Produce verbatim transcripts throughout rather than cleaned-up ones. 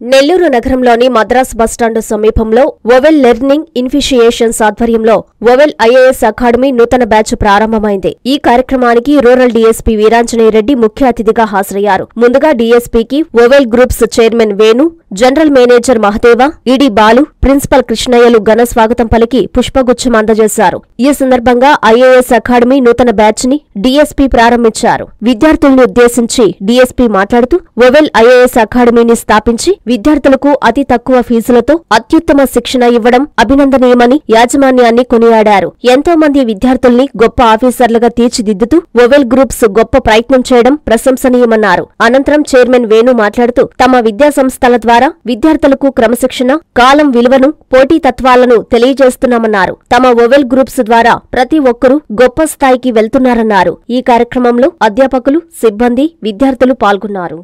నెల్లూరు నగరంలోని మద్రాస్ బస్టాండ్ సమీపంలో Vowel learning ఇన్ఫిషియేషన్స్ ఆధ్వర్యంలో వొవెల్ ఐఏఎస్ అకాడమీ నూతన బ్యాచ్ ప్రారంభమైంది. ఈ కార్యక్రమానికి రూరల్ డీఎస్పీ వీరాంజనేయరెడ్డి ముఖ్య అతిథిగా హాజరయ్యారు. ముందుగా డీఎస్పీకి Vowel groups chairman Venu, general manager Mahadeva, ED Balu, principal కృష్ణయ్యలు ఘన స్వాగతం పలికి పుష్పగుచ్చం అందజేశారు. ఈ సందర్భంగా ఐఏఎస్ అకాడమీ నూతన బ్యాచ్ ని డీఎస్పీ ప్రారంభించారు. విద్యార్థుల్ని ఉద్దేశించి డీఎస్పీ మాట్లాడుతూ వొవెల్ ఐఏఎస్ అకాడమీని స్థాపించి విద్యార్థులకు అతి తక్కువ ఫీజులతో అత్యుత్తమ శిక్షణ ఇవ్వడం అభినందనీయమని యాజమాన్యాన్ని కొనియాడారు. ఎంతో మంది విద్యార్థుల్ని గొప్ప ఆఫీసర్లుగా తీర్చిదిద్దుతూ వొవెల్ గ్రూప్స్ గొప్ప ప్రయత్నం చేయడం ప్రశంసనీయమన్నారు. అనంతరం చైర్మన్ వేణు మాట్లాడుతూ తమ విద్యా సంస్థల ద్వారా విద్యార్థులకు క్రమశిక్షణ, కాలం విలువను, పోటీతత్వాలను తెలియజేస్తున్నామన్నారు. తమ వొవెల్ గ్రూప్స్ ద్వారా ప్రతి ఒక్కరూ గొప్ప స్థాయికి వెళ్తున్నారన్నారు. ఈ కార్యక్రమంలో అధ్యాపకులు, సిబ్బంది, విద్యార్థులు పాల్గొన్నారు.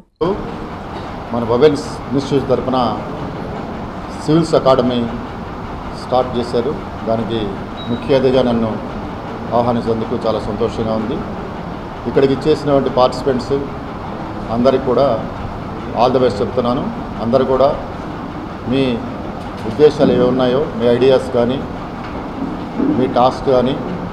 మన వొవెల్స్ ఇన్స్టిట్యూట్ తరఫున సివిల్స్ అకాడమీ స్టార్ట్ చేశారు. దానికి ముఖ్య అతిథిగా నన్ను ఆహ్వానించేందుకు చాలా సంతోషంగా ఉంది. ఇక్కడికి ఇచ్చేసినటువంటి పార్టిసిపెంట్స్ అందరికీ కూడా ఆల్ ది బెస్ట్ చెప్తున్నాను. అందరూ కూడా మీ ఉద్దేశాలు ఏవి ఉన్నాయో, మీ ఐడియాస్ కానీ, మీ టాస్క్ కానీ,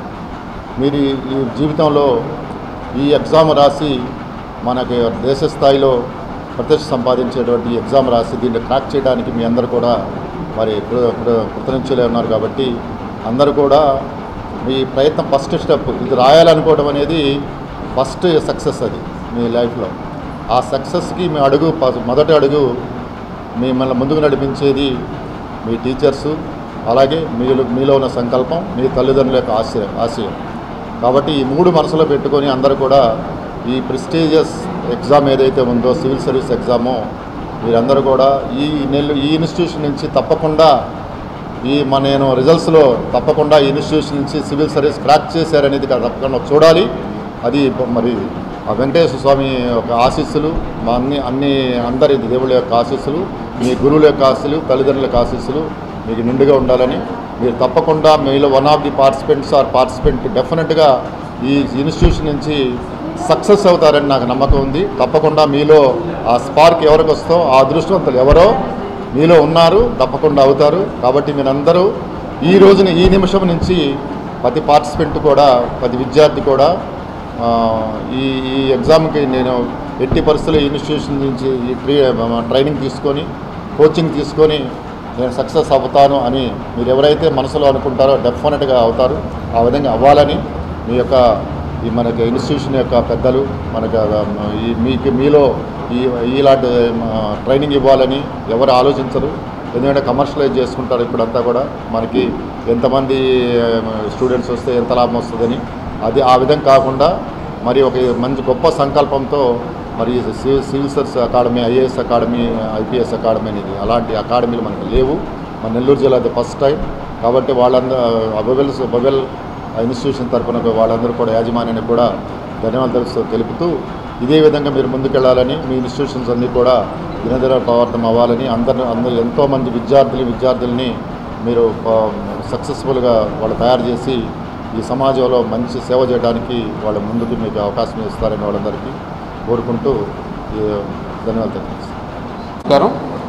మీరు ఈ జీవితంలో ఈ ఎగ్జామ్ రాసి మనకి దేశ స్థాయిలో ప్రతిష్ట సంపాదించేటువంటి ఎగ్జామ్ రాసి దీన్ని క్రాక్ చేయడానికి మీ అందరూ కూడా మరి కృతజ్ఞులే ఉన్నారు. కాబట్టి అందరూ కూడా మీ ప్రయత్నం ఫస్ట్ స్టెప్ ఇది రాయాలనుకోవడం అనేది ఫస్ట్ సక్సెస్. అది మీ లైఫ్లో ఆ సక్సెస్కి మీ అడుగు మొదటి అడుగు మిమ్మల్ని ముందుకు నడిపించేది మీ టీచర్సు, అలాగే మీలో మీలో ఉన్న సంకల్పం, మీ తల్లిదండ్రుల యొక్క ఆశయం ఆశయం కాబట్టి ఈ మూడు మనసులో పెట్టుకొని అందరూ కూడా ఈ ప్రెస్టీజియస్ ఎగ్జామ్ ఏదైతే ఉందో సివిల్ సర్వీస్ ఎగ్జామో మీరందరూ కూడా ఈ నెల్లు ఈ ఇన్స్టిట్యూషన్ నుంచి తప్పకుండా ఈ మన నేను రిజల్ట్స్లో తప్పకుండా ఈ ఇన్స్టిట్యూషన్ నుంచి సివిల్ సర్వీస్ క్రాక్ చేశారనేది తప్పకుండా చూడాలి. అది మరి ఆ వెంకటేశ్వర స్వామి యొక్క ఆశీస్సులు, మా అన్ని అన్ని అందరి దేవుళ్ళ యొక్క ఆశీస్సులు, మీ గురువుల యొక్క ఆశీస్సులు, తల్లిదండ్రుల యొక్క ఆశీస్సులు మీకు నిండుగా ఉండాలని, మీరు తప్పకుండా మీలో one of the participants or participant డెఫినెట్గా ఈ ఇన్స్టిట్యూషన్ నుంచి సక్సెస్ అవుతారని నాకు నమ్మకం ఉంది. తప్పకుండా మీలో ఆ స్పార్క్ ఎవరికి వస్తో ఆ అదృష్టవంతులు ఎవరో మీలో ఉన్నారు, తప్పకుండా అవుతారు. కాబట్టి మీరందరూ ఈ రోజున ఈ నిమిషం నుంచి ప్రతి పార్టిసిపెంట్ కూడా, ప్రతి విద్యార్థి కూడా ఈ ఈ ఎగ్జామ్కి నేను ఎట్టి పరిస్థితుల్లో ఇన్స్టిట్యూషన్ నుంచి ఈ ట్రీ ట్రైనింగ్ తీసుకొని, కోచింగ్ తీసుకొని నేను సక్సెస్ అవుతాను అని మీరు ఎవరైతే మనసులో అనుకుంటారో డెఫినెట్గా అవుతారు. ఆ విధంగా అవ్వాలని మీ యొక్క ఈ మనకి ఇన్స్టిట్యూషన్ యొక్క పెద్దలు మనకు ఈ మీకు మీలో ఈ ఇలాంటి ట్రైనింగ్ ఇవ్వాలని ఎవరు ఆలోచించరు. ఎందుకంటే కమర్షియలైజ్ చేసుకుంటారు ఇప్పుడంతా కూడా. మనకి ఎంతమంది స్టూడెంట్స్ వస్తే ఎంత లాభం వస్తుందని, అది ఆ విధంగా కాకుండా మరి ఒక మంచి గొప్ప సంకల్పంతో మరి civil service academy, IAS academy, IPS academy అనేది అలాంటి అకాడమీలు మనకు లేవు. మన నెల్లూరు జిల్లా అది ఫస్ట్ టైం. కాబట్టి వాళ్ళందరూ వొవెల్స్ వొవెల్ ఇన్స్టిట్యూషన్ తరఫున వాళ్ళందరూ కూడా యాజమాన్యానికి కూడా ధన్యవాదాలు తెలుపుతూ ఇదే విధంగా మీరు ముందుకెళ్లాలని, మీ ఇన్స్టిట్యూషన్స్ అన్నీ కూడా దినదిన ప్రవర్తనం అవ్వాలని, అందరూ అందరూ ఎంతోమంది విద్యార్థులు విద్యార్థుల్ని మీరు సక్సెస్ఫుల్గా వాళ్ళు తయారు చేసి ఈ సమాజంలో మంచి సేవ చేయడానికి వాళ్ళ ముందుకు మీకు అవకాశం ఇస్తారని వాళ్ళందరికీ కోరుకుంటూ ధన్యవాదాలు. నమస్కారం.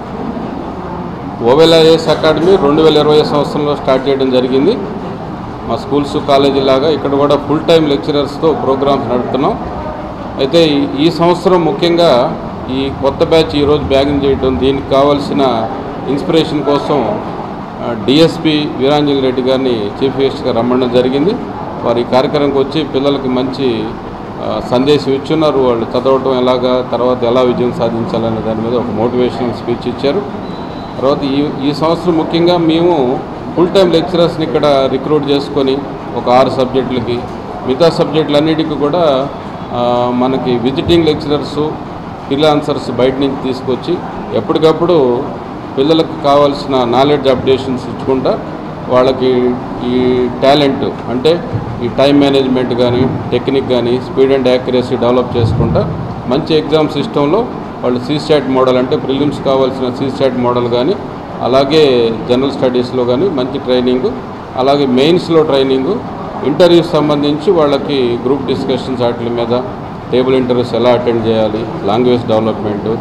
వొవెల్ ఐఏఎస్ అకాడమీ రెండు వేల ఇరవై సంవత్సరంలో స్టార్ట్ చేయడం జరిగింది. మా స్కూల్స్, కాలేజీ లాగా ఇక్కడ కూడా ఫుల్ టైం లెక్చరర్స్తో ప్రోగ్రామ్స్ నడుపుతున్నాం. అయితే ఈ సంవత్సరం ముఖ్యంగా ఈ కొత్త బ్యాచ్ ఈరోజు బ్యాగింగ్ చేయడం, దీనికి కావాల్సిన ఇన్స్పిరేషన్ కోసం డిఎస్పీ వీరాంజనేయరెడ్డి గారిని చీఫ్ గెస్ట్గా రమ్మడం జరిగింది. వారి కార్యక్రమంకి వచ్చి పిల్లలకి మంచి సందేశం ఇచ్చున్నారు. వాళ్ళు చదవటం ఎలాగా, తర్వాత ఎలా విజయం సాధించాలనే దాని మీద ఒక మోటివేషనల్ స్పీచ్ ఇచ్చారు. తర్వాత ఈ ఈ సంవత్సరం ముఖ్యంగా మేము ఫుల్ టైం లెక్చరర్స్ని ఇక్కడ రిక్రూట్ చేసుకొని ఒక ఆరు సబ్జెక్టులకి, మిగతా సబ్జెక్టులన్నిటికీ కూడా మనకి విజిటింగ్ లెక్చరర్సు, ఫ్రీలాన్సర్స్ బయట నుంచి తీసుకొచ్చి ఎప్పటికప్పుడు పిల్లలకు కావాల్సిన నాలెడ్జ్ అప్డేషన్స్ ఇచ్చుకుంటా వాళ్ళకి ఈ టాలెంట్ అంటే ఈ టైం మేనేజ్మెంట్ కానీ, టెక్నిక్ కానీ, స్పీడ్ అండ్ యాక్యురసీ డెవలప్ చేసుకుంటా మంచి ఎగ్జామ్ సిస్టంలో వాళ్ళు సీస్టాట్ మోడల్ అంటే ప్రిలిమ్స్ కావాల్సిన సీస్టాట్ మోడల్ కానీ, అలాగే జనరల్ స్టడీస్లో కానీ మంచి ట్రైనింగు, అలాగే మెయిన్స్లో ట్రైనింగు, ఇంటర్వ్యూస్ సంబంధించి వాళ్ళకి గ్రూప్ డిస్కషన్స్ వాటి మీద, టేబుల్ ఇంటర్వ్యూస్ ఎలా అటెండ్ చేయాలి, language development,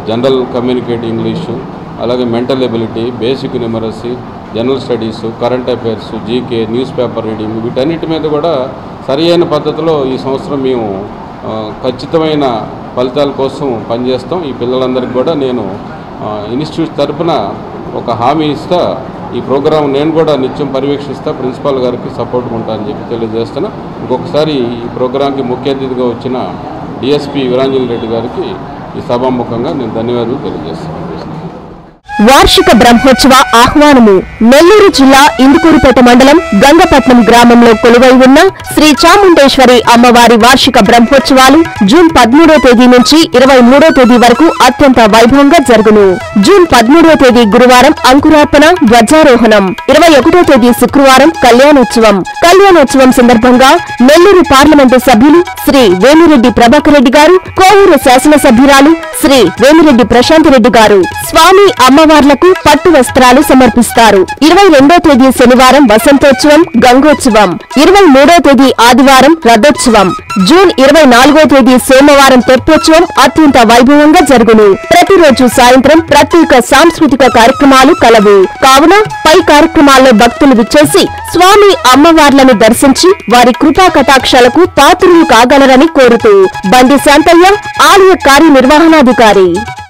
general communicate English, అలాగే mental ability, basic numeracy, general studies, current affairs, GK, news paper reading, వీటన్నిటి మీద కూడా సరి అయిన పద్ధతిలో ఈ సంవత్సరం మేము ఖచ్చితమైన ఫలితాల కోసం పనిచేస్తాం. ఈ పిల్లలందరికీ కూడా నేను ఇన్స్టిట్యూట్ తరఫున ఒక హామీ ఇస్తా, ఈ ప్రోగ్రాం నేను కూడా నిత్యం పర్యవేక్షిస్తా, ప్రిన్సిపాల్ గారికి సపోర్ట్ ఉంటా అని చెప్పి తెలియజేస్తున్నా. ఇంకొకసారి ఈ ప్రోగ్రాంకి ముఖ్య అతిథిగా వచ్చిన డిఎస్పీ వీరాంజలి రెడ్డి గారికి ఈ సభాముఖంగా నేను ధన్యవాదాలు తెలియజేస్తాను. వార్షిక బ్రహ్మోత్సవ ఆహ్వానము. నెల్లూరు జిల్లా ఇందుకూరుపేట మండలం గంగపట్నం గ్రామంలో కొలువై ఉన్న శ్రీ చాముండేశ్వరి అమ్మవారి వార్షిక బ్రహ్మోత్సవాలు జూన్ పదమూడో తేదీ నుంచి ఇరవై మూడో తేదీ వరకు అత్యంత వైభవంగా జరుగును. జూన్ పదమూడో తేదీ గురువారం అంకురార్పణ, ధ్వజారోహణం. ఇరవై ఒకటో తేదీ శుక్రవారం కళ్యాణోత్సవం. కళ్యాణోత్సవం సందర్భంగా నెల్లూరు పార్లమెంటు సభ్యులు శ్రీ వేమిరెడ్డి ప్రభాకర్ రెడ్డి గారు, కోవూరు శాసనసభ్యురాలు శ్రీ వేమిరెడ్డి ప్రశాంత్ రెడ్డి గారు స్వామి అమ్మవార్లకు పట్టు వస్త్రాలు సమర్పిస్తారు. ఇరవై రెండో తేదీ శనివారం వసంతోత్సవం, గంగోత్సవం. ఇరవై మూడో తేదీ ఆదివారం రథోత్సవం. జూన్ ఇరవై నాలుగో తేదీ సోమవారం తెప్పోత్సవం అత్యంత వైభవంగా జరుగును. ప్రతిరోజు సాయంత్రం ప్రత్యేక సాంస్కృతిక కార్యక్రమాలు కలవు. కావున పై కార్యక్రమాల్లో భక్తులు విచ్చేసి స్వామి అమ్మవార్లను దర్శించి వారి కృపా కటాక్షాలకు పాత్రులు కాగలరని కోరుతూ బండి శాంతయ్య, ఆలయ కార్యనిర్వహణాధికారి.